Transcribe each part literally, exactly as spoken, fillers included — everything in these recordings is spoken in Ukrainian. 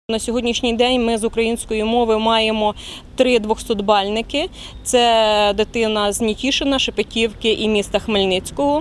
На сьогоднішній день ми з української мови маємо три двохсотбальники. Це дитина з Нітішина, Шепетівки і міста Хмельницького.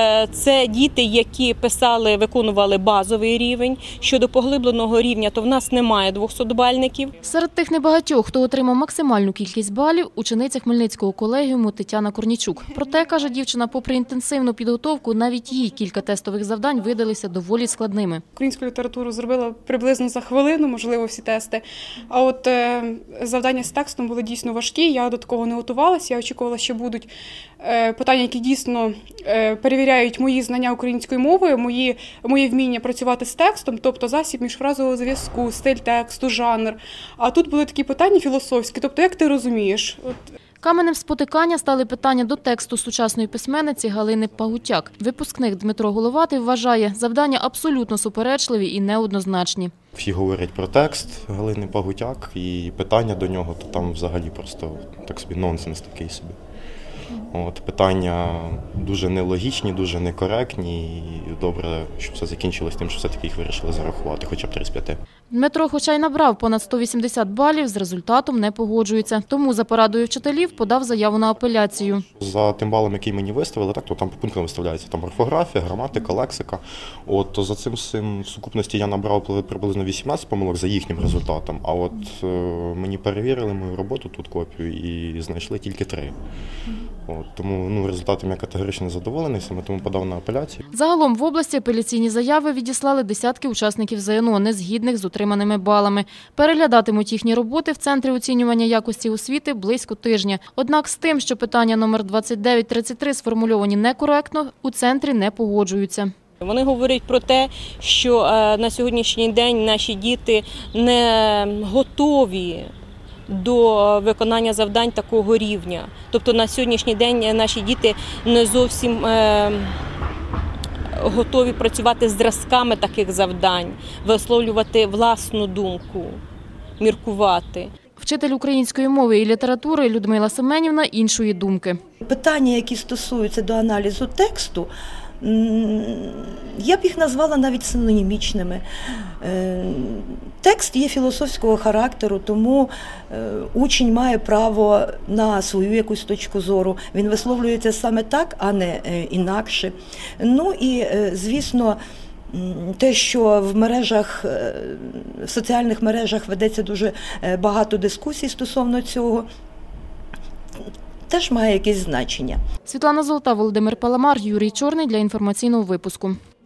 Це діти, які писали, виконували базовий рівень. Щодо поглибленого рівня, то в нас немає двохсотбальників. Серед тих небагатьох, хто отримав максимальну кількість балів, учениця Хмельницького колегіуму Тетяна Корнійчук. Проте, каже дівчина, попри інтенсивну підготовку, навіть їй кілька тестових завдань видалися доволі складними. Українську літературу зробила приблизно за хвилину, можливо, всі тести. А от е, завдання з текстом були дійсно важкі, я до такого не готувалася. Я очікувала, що будуть е, питання, які дійсно е, перевіряють мої знання української мови, мої, моє вміння працювати з текстом, тобто засіб міжфразового зв'язку, стиль тексту, жанр. А тут були такі питання філософські, тобто як ти розумієш? От. Каменем спотикання стали питання до тексту сучасної письменниці Галини Пагутяк. Випускник Дмитро Головатий вважає, завдання абсолютно суперечливі і неоднозначні. Всі говорять про текст Галини Пагутяк і питання до нього, то там взагалі просто так собі нонсенс такий собі. От, питання дуже нелогічні, дуже некоректні і добре, щоб все закінчилось тим, що все-таки їх вирішили зарахувати, хоча б тридцять п'ять. Дмитро, хоча й набрав понад сто вісімдесят балів, з результатом не погоджується. Тому за порадою вчителів подав заяву на апеляцію. За тим балом, який мені виставили, так, то там по пунктам виставляється там орфографія, граматика, лексика. От, то за цим всім в сукупності я набрав приблизно вісімнадцять помилок за їхнім результатом, а от е, мені перевірили мою роботу, тут копію, і знайшли тільки три. От, тому ну, результатом я категорично не задоволений, саме тому подав на апеляцію. Загалом в області апеляційні заяви відіслали десятки учасників ЗНО, незгідних з отриманими балами. Переглядатимуть їхні роботи в Центрі оцінювання якості освіти близько тижня. Однак з тим, що питання номер двадцять дев'ять тридцять три сформульовані некоректно, у центрі не погоджуються. Вони говорять про те, що на сьогоднішній день наші діти не готові до виконання завдань такого рівня. Тобто на сьогоднішній день наші діти не зовсім е, готові працювати з зразками таких завдань, висловлювати власну думку, міркувати. Вчитель української мови і літератури Людмила Семенівна іншої думки. Питання, які стосуються до аналізу тексту, я б їх назвала навіть синонімічними. Текст є філософського характеру, тому учень має право на свою якусь точку зору. Він висловлюється саме так, а не інакше. Ну і, звісно, те, що в мережах, в соціальних мережах ведеться дуже багато дискусій стосовно цього, теж має якесь значення. Світлана Золота, Володимир Паламар, Юрій Чорний для інформаційного випуску.